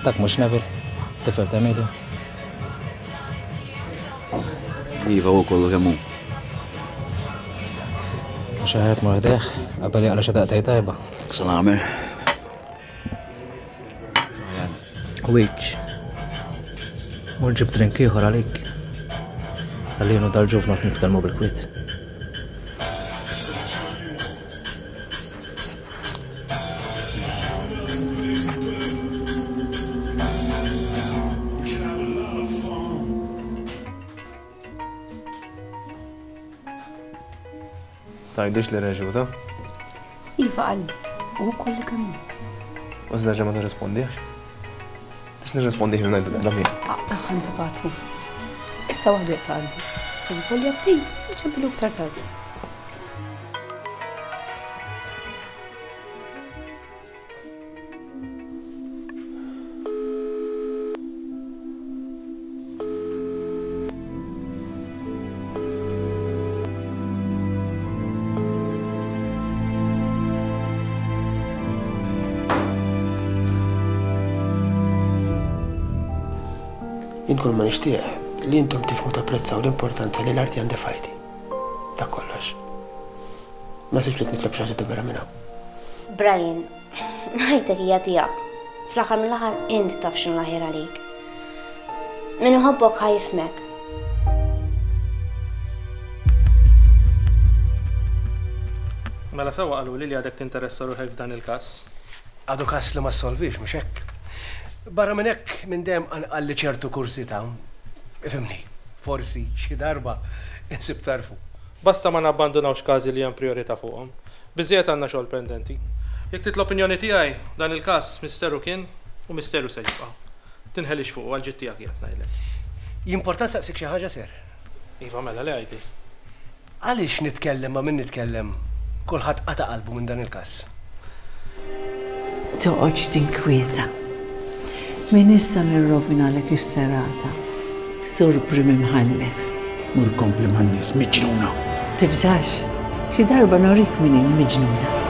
Dak mhux Neville, tifel ta' Emilio. Iva u kollu kemm hu. Mhux ħaret mordeħ, qabel jaqla xi daqtej tajba. Sa nagħmel. Wiċ. Mur ġib drink ieħor għalik. Għallinu dal-ġuvna nitkellmu bil-kwiet. Tajdix li reġuta? Iva qalbi, u kolli kemmu. Użda ġa ma t-respondiex? Tix nirrespondiħ li najdu l-għedam jien. Aqtaħ batku. Issa waħdu jaqta qalbi. Sebi kolli għabtit, ġempilu ktar tardi. Jien kull ma nixtieq li intom tifhmu tapprezzaw l-importanza li l-arti għandha fajdi. Dak kollox. Ma sibx li nitlob xi ħaġa vera minn hawn. Brian, ħajtek hija tiegħek. Fl-aħħar mill-aħħar int taf x'inhu l-aħjar għalik. Min iħobbok ħajfmek. Mela sewwa qalu li għadek tinteressa ruħek f'dan il-każ. Għadu każ li ma solvix mhux hekk. Barra minn hekk minn dejjem għalli ċertu kursi ta' ifhimni, forsi xi darba insib tarfu. Basta ma nabbandunawx każi li hemm priorità fuqhom. Biżżejjed għandna xogħol pendenti. Jekk titlob opinjoni tiegħi dan il-każ misteru kien u misteru se jibqa'. Tinħelix fuq għal ġid tiegħek jgħid ngħidlek. Jimportan saqsik xi ħaġa ser. Iva mela li għajdi. Għaliex nitkellem ma min nitkellem kulħadd qata' qalbu minn dan il-każ. Toqgħodx tinkwieta. Min issa nirrovinalek is-serata. Sur Prim Imħallef. Mur kompli man-nies miġnuna. Tibżax, xi darba norik min il-miġnuna.